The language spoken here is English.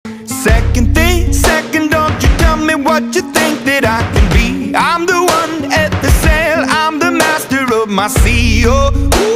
Second thing, second, don't you tell me what you think that I can be. I'm the one at the sail, I'm the master of my sea. Oh, ooh.